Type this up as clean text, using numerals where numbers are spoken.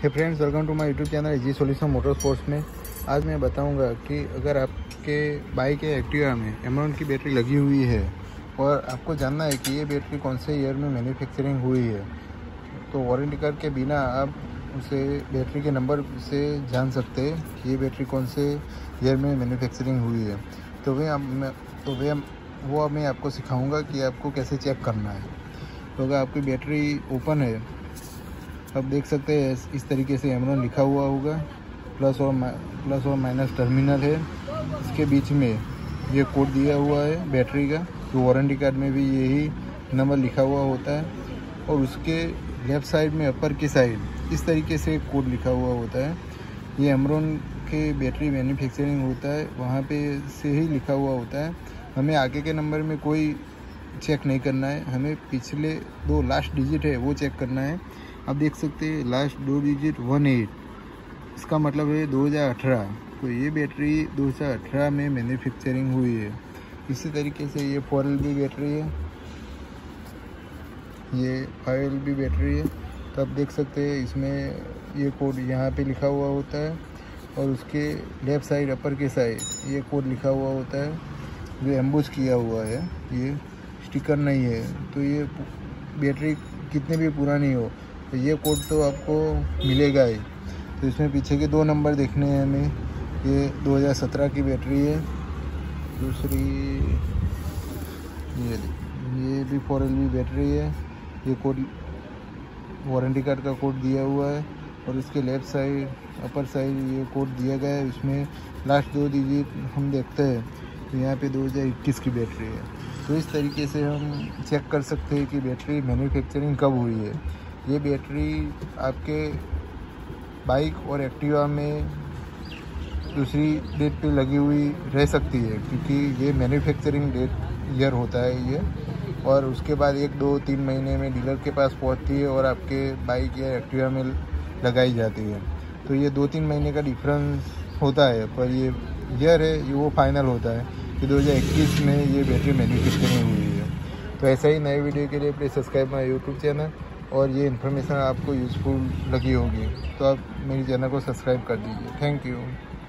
Hey friends, welcome to my YouTube channel G solution motor sports में। आज मैं बताऊंगा कि अगर आपके बाइक या एक्टिवा में एमरॉन की बैटरी लगी हुई है और आपको जानना है कि ये बैटरी कौन से ईयर में मैन्युफैक्चरिंग हुई है, तो वारंटी कार्ड के बिना आप उसे बैटरी के नंबर से जान सकते हैं कि ये बैटरी कौन से ईयर में मैन्युफैक्चरिंग हुई है। तो वो मैं आपको सिखाऊंगा कि आपको कैसे चेक करना है। तो अगर आपकी बैटरी ओपन है, अब देख सकते हैं इस तरीके से एमरॉन लिखा हुआ होगा, प्लस और माइनस टर्मिनल है। इसके बीच में ये कोड दिया हुआ है बैटरी का, तो वारंटी कार्ड में भी यही नंबर लिखा हुआ होता है। और उसके लेफ़्ट साइड में अपर की साइड इस तरीके से कोड लिखा हुआ होता है। ये एमरॉन के बैटरी मैन्युफैक्चरिंग होता है, वहाँ पे से ही लिखा हुआ होता है। हमें आगे के नंबर में कोई चेक नहीं करना है, हमें पिछले दो लास्ट डिजिट है वो चेक करना है। आप देख सकते हैं लास्ट दो डिजिट 18, इसका मतलब है 2018। तो ये बैटरी 2018 में मैन्युफैक्चरिंग हुई है। इसी तरीके से ये 4LB बैटरी है, ये 5LB बैटरी है। तो आप देख सकते हैं इसमें ये कोड यहाँ पे लिखा हुआ होता है और उसके लेफ़्ट साइड अपर के साइड ये कोड लिखा हुआ होता है जो एम्बोस किया हुआ है, ये स्टिकर नहीं है। तो ये बैटरी कितने भी पुरानी हो तो ये कोड तो आपको मिलेगा ही। तो इसमें पीछे के दो नंबर देखने हैं हमें। ये 2017 की बैटरी है। दूसरी ये भी 4LB बैटरी है। ये कोड वारंटी कार्ड का कोड दिया हुआ है और इसके लेफ़्ट साइड अपर साइड ये कोड दिया गया है। इसमें लास्ट दो डिजिट हम देखते हैं तो यहाँ पे 2021 की बैटरी है। तो इस तरीके से हम चेक कर सकते हैं कि बैटरी मैन्युफैक्चरिंग कब हुई है। ये बैटरी आपके बाइक और एक्टिवा में दूसरी डेट पे लगी हुई रह सकती है, क्योंकि ये मैन्युफैक्चरिंग डेट ईयर होता है ये। और उसके बाद 1-2-3 महीने में डीलर के पास पहुंचती है और आपके बाइक या एक्टिवा में लगाई जाती है। तो ये 2-3 महीने का डिफरेंस होता है, पर ये ईयर है ये वो फाइनल होता है कि 2021 में ये बैटरी मैन्युफैक्चरिंग हुई है। तो ऐसा ही नए वीडियो के लिए please subscribe my YouTube channel. और ये इन्फॉर्मेशन आपको यूज़फुल लगी होगी तो आप मेरे चैनल को सब्सक्राइब कर दीजिए। Thank you.